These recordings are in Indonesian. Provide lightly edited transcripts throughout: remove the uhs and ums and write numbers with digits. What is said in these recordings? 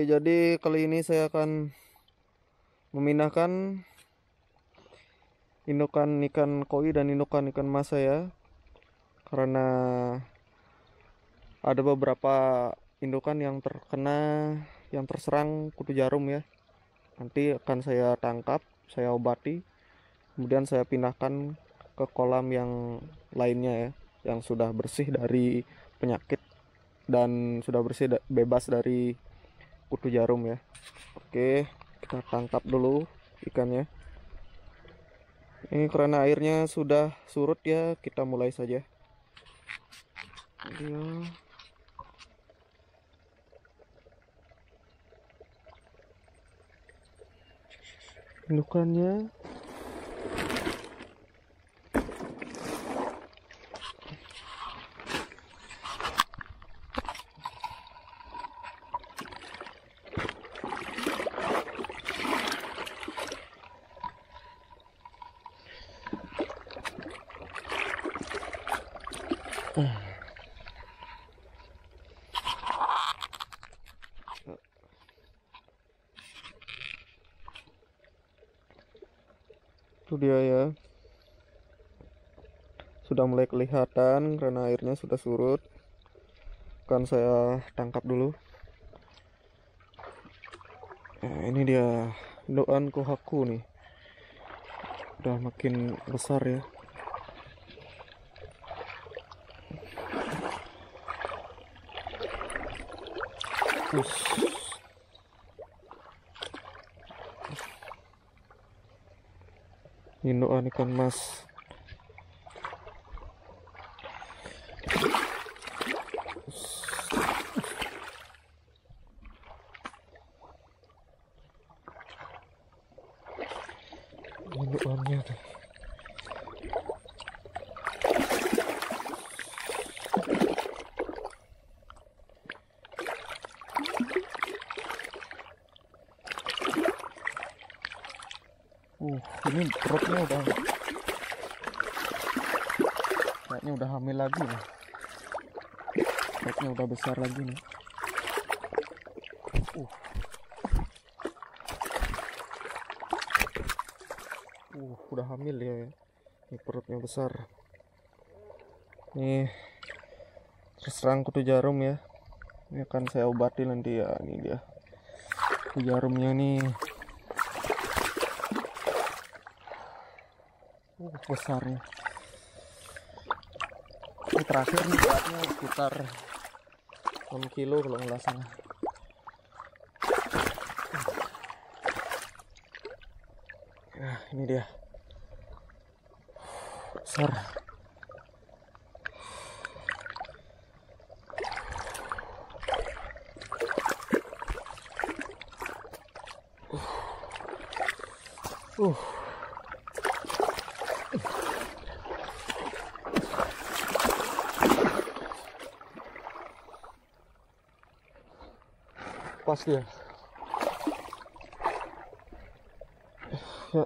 jadi kali ini saya akan memindahkan indukan ikan koi dan indukan ikan mas saya, karena ada beberapa indukan yang terserang kutu jarum ya. Nanti akan saya tangkap, saya obati, kemudian saya pindahkan ke kolam yang lainnya ya, yang sudah bersih dari penyakit dan sudah bebas dari kutu jarum ya. Oke, kita tangkap dulu ikannya. Ini karena airnya sudah surut ya, kita mulai saja. Ya. Indukannya. Itu dia ya. Sudah mulai kelihatan karena airnya sudah surut. Akan saya tangkap dulu. Nah, ini dia indukan kohaku nih. Udah makin besar ya. Indukan ikan mas. Indukannya tuh. Ini perutnya kayaknya udah hamil lagi nih. Perutnya udah besar lagi nih. Udah hamil ya. Ini perutnya besar. Nih terserang kutu jarum ya. Ini akan saya obati nanti ya. Ini dia kutu jarumnya nih. Besarnya. Ini terakhir nih beratnya sekitar 6 kilo kalau nggak salah. Nah, ini dia. Besar. Pas dia. Ya.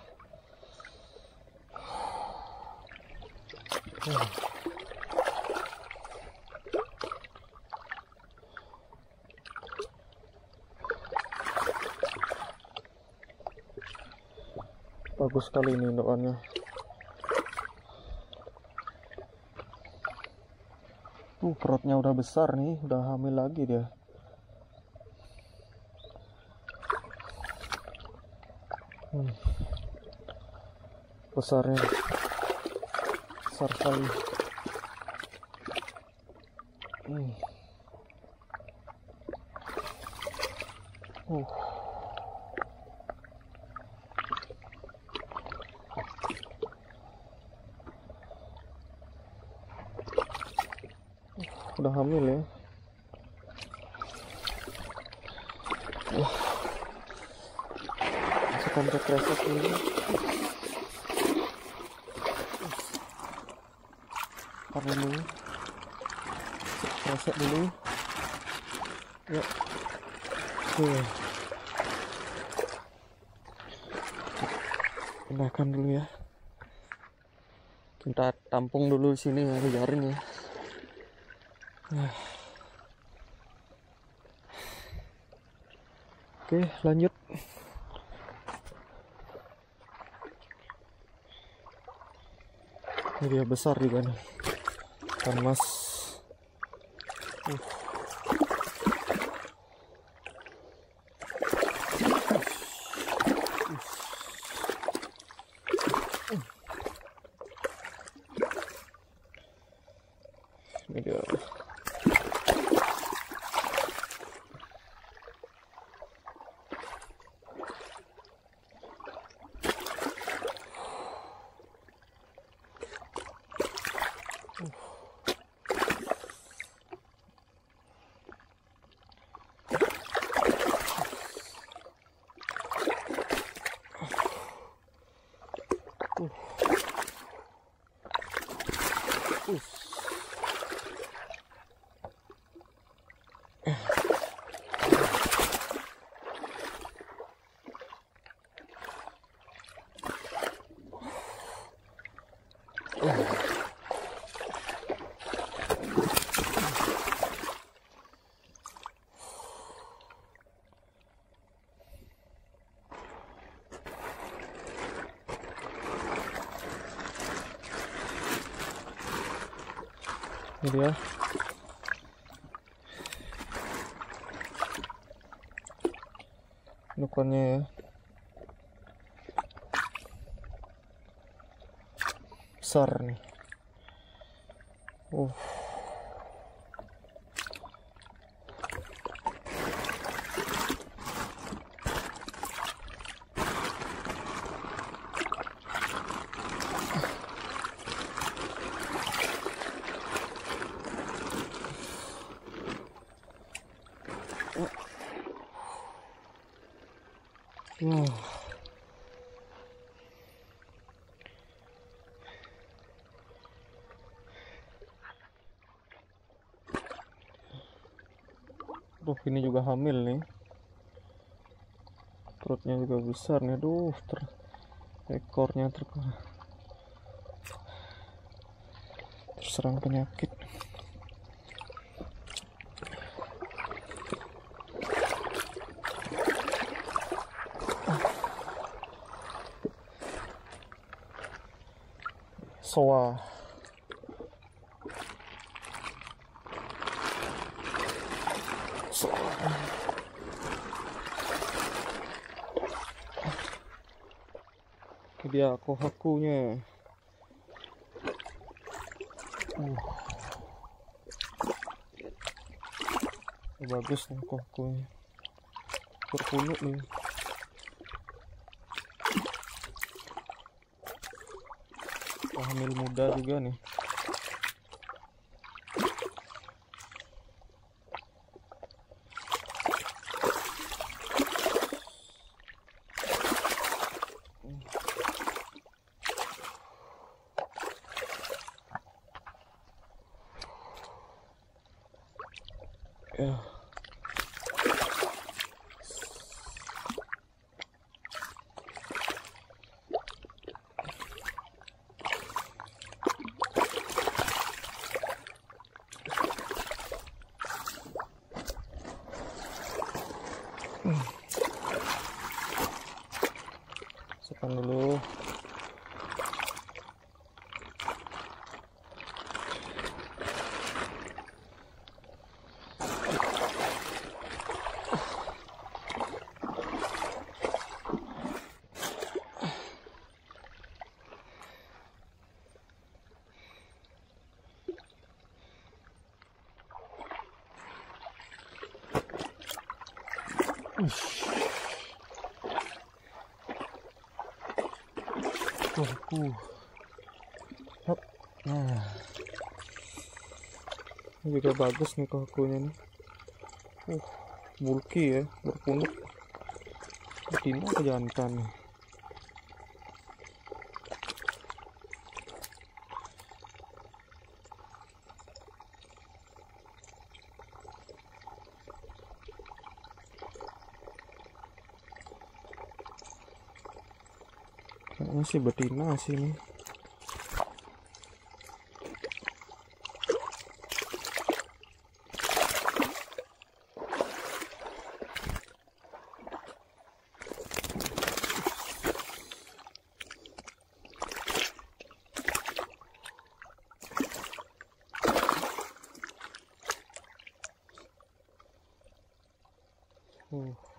Bagus sekali ini indukannya. Perutnya udah besar nih, udah hamil lagi dia. Besarnya besar sekali. Udah hamil ya. Masukkan ke kresek ini. Taruh dulu. Kresek dulu. Ya. Oke. Pindahkan dulu ya. Kita tampung dulu sini ya, jaring ya. Oke, lanjut. Ini dia besar juga nih ikan mas. Ini dia. Ini dia. Ikannya ya. Besar nih. Duh, ini juga hamil nih. Perutnya juga besar nih. Aduh, ekornya terserang penyakit. Soa. Ini dia kohakunya. Bagus nih kohakunya. Berpunuk nih. Hamil muda juga nih. Ya. Sepan dulu. Hop. Nah, ini juga bagus nih kohakunya nih. Bulky ya, berpunuk. Betina apa jantan nih? Kayaknya sih betina sih nih. Uh.